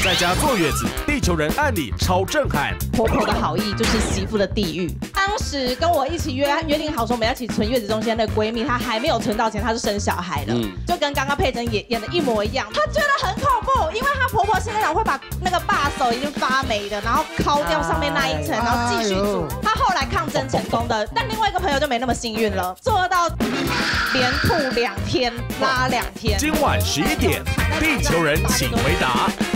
在家坐月子，地球人案例超震撼。 婆婆的好意就是媳妇的地狱。当时跟我一起约定好说我们要一起存月子中心的闺蜜，她还没有存到钱，她就生小孩了，就跟刚刚佩珍演的一模一样。她觉得很恐怖，因为她婆婆是那种会把那个把手已经发霉的，然后敲掉上面那一层，然后继续煮。她后来抗争成功的，但另外一个朋友就没那么幸运了，做到连吐2天，拉2天。 今晚11点，地球人请回答。